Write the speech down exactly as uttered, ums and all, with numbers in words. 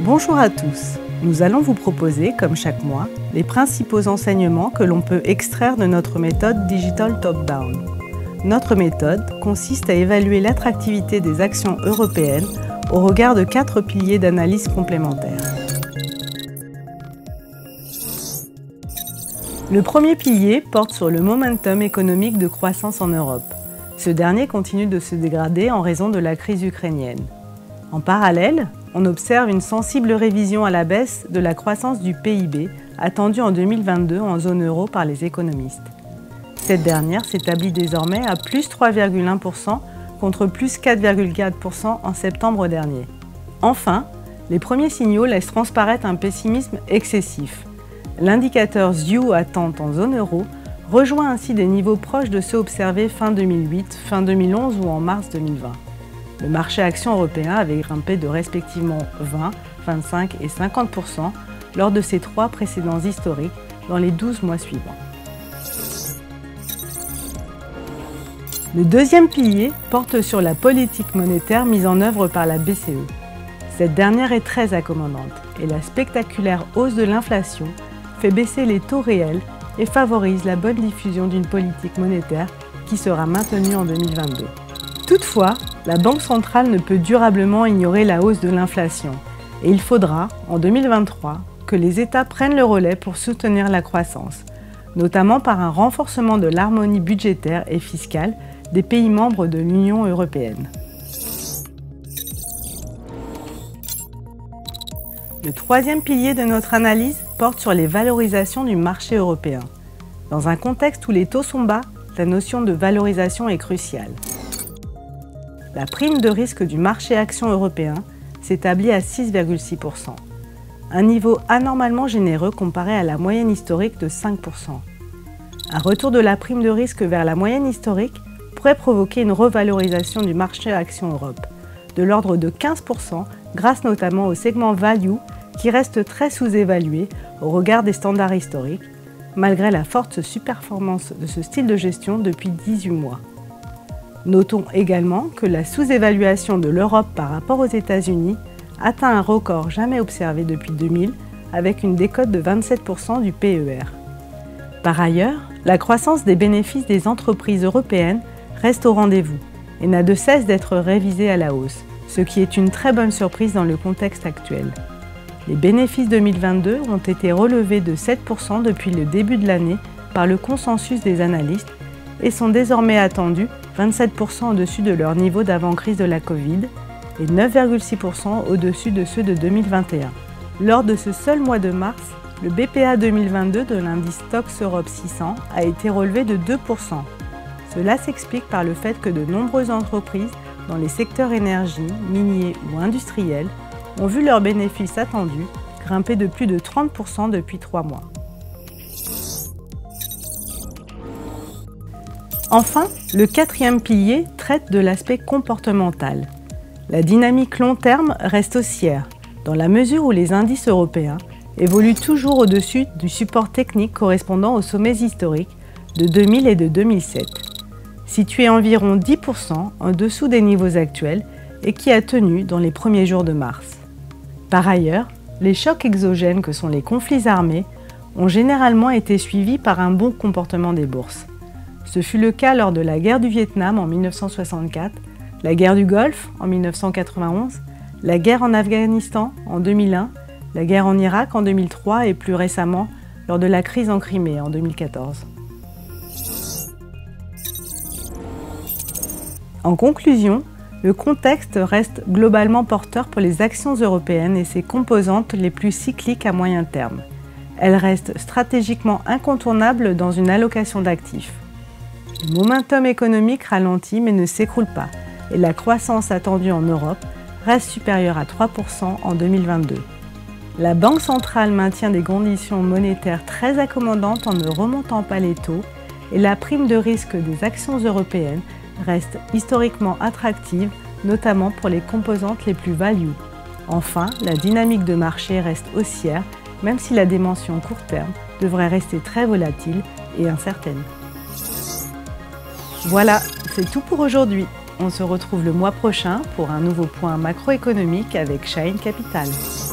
Bonjour à tous. Nous allons vous proposer, comme chaque mois, les principaux enseignements que l'on peut extraire de notre méthode Digital Top-Down. Notre méthode consiste à évaluer l'attractivité des actions européennes au regard de quatre piliers d'analyse complémentaires. Le premier pilier porte sur le momentum économique de croissance en Europe. Ce dernier continue de se dégrader en raison de la crise ukrainienne. En parallèle, on observe une sensible révision à la baisse de la croissance du P I B attendue en deux mille vingt-deux en zone euro par les économistes. Cette dernière s'établit désormais à plus trois virgule un pour cent contre plus quatre virgule quatre pour cent en septembre dernier. Enfin, les premiers signaux laissent transparaître un pessimisme excessif. L'indicateur S U attente en zone euro rejoint ainsi des niveaux proches de ceux observés fin deux mille huit, fin deux mille onze ou en mars deux mille vingt. Le marché action européen avait grimpé de respectivement vingt, vingt-cinq et cinquante pour cent lors de ces trois précédents historiques dans les douze mois suivants. Le deuxième pilier porte sur la politique monétaire mise en œuvre par la B C E. Cette dernière est très accommodante et la spectaculaire hausse de l'inflation fait baisser les taux réels et favorise la bonne diffusion d'une politique monétaire qui sera maintenue en deux mille vingt-deux. Toutefois, la Banque centrale ne peut durablement ignorer la hausse de l'inflation et il faudra, en deux mille vingt-trois, que les États prennent le relais pour soutenir la croissance, notamment par un renforcement de l'harmonie budgétaire et fiscale des pays membres de l'Union européenne. Le troisième pilier de notre analyse porte sur les valorisations du marché européen. Dans un contexte où les taux sont bas, la notion de valorisation est cruciale. La prime de risque du marché action européen s'établit à six virgule six pour cent, un niveau anormalement généreux comparé à la moyenne historique de cinq pour cent. Un retour de la prime de risque vers la moyenne historique pourrait provoquer une revalorisation du marché action Europe, de l'ordre de quinze pour cent grâce notamment au segment value qui reste très sous-évalué au regard des standards historiques, malgré la forte surperformance de ce style de gestion depuis dix-huit mois. Notons également que la sous-évaluation de l'Europe par rapport aux États-Unis atteint un record jamais observé depuis deux mille, avec une décote de vingt-sept pour cent du P E R. Par ailleurs, la croissance des bénéfices des entreprises européennes reste au rendez-vous et n'a de cesse d'être révisée à la hausse, ce qui est une très bonne surprise dans le contexte actuel. Les bénéfices deux mille vingt-deux ont été relevés de sept pour cent depuis le début de l'année par le consensus des analystes et sont désormais attendus vingt-sept pour cent au-dessus de leur niveau d'avant-crise de la Covid et neuf virgule six pour cent au-dessus de ceux de deux mille vingt et un. Lors de ce seul mois de mars, le B P A deux mille vingt-deux de l'indice Stoxx Europe six cents a été relevé de deux pour cent. Cela s'explique par le fait que de nombreuses entreprises dans les secteurs énergie, miniers ou industriels ont vu leurs bénéfices attendus grimper de plus de trente pour cent depuis trois mois. Enfin, le quatrième pilier traite de l'aspect comportemental. La dynamique long terme reste haussière, dans la mesure où les indices européens évoluent toujours au-dessus du support technique correspondant aux sommets historiques de deux mille et de deux mille sept, situé environ dix pour cent en dessous des niveaux actuels et qui a tenu dans les premiers jours de mars. Par ailleurs, les chocs exogènes que sont les conflits armés ont généralement été suivis par un bon comportement des bourses. Ce fut le cas lors de la guerre du Vietnam en mille neuf cent soixante-quatre, la guerre du Golfe en mille neuf cent quatre-vingt-onze, la guerre en Afghanistan en deux mille un, la guerre en Irak en deux mille trois et plus récemment lors de la crise en Crimée en deux mille quatorze. En conclusion, le contexte reste globalement porteur pour les actions européennes et ses composantes les plus cycliques à moyen terme. Elles restent stratégiquement incontournables dans une allocation d'actifs. Le momentum économique ralentit mais ne s'écroule pas et la croissance attendue en Europe reste supérieure à trois pour cent en deux mille vingt-deux. La Banque centrale maintient des conditions monétaires très accommodantes en ne remontant pas les taux et la prime de risque des actions européennes reste historiquement attractive, notamment pour les composantes les plus value. Enfin, la dynamique de marché reste haussière, même si la dimension court terme devrait rester très volatile et incertaine. Voilà, c'est tout pour aujourd'hui. On se retrouve le mois prochain pour un nouveau point macroéconomique avec Shine Capital.